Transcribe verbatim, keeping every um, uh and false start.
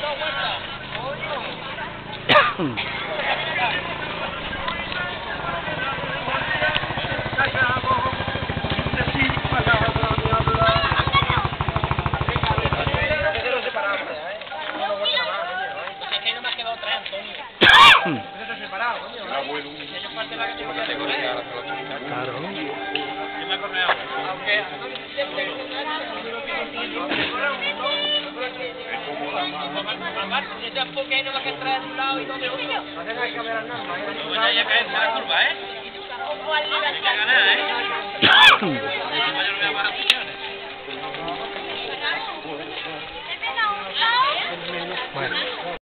Porque no va a entrar de un lado y dos de otro. Bueno, ya cae en la curva, ¿eh? Hay que ganar, ¿eh?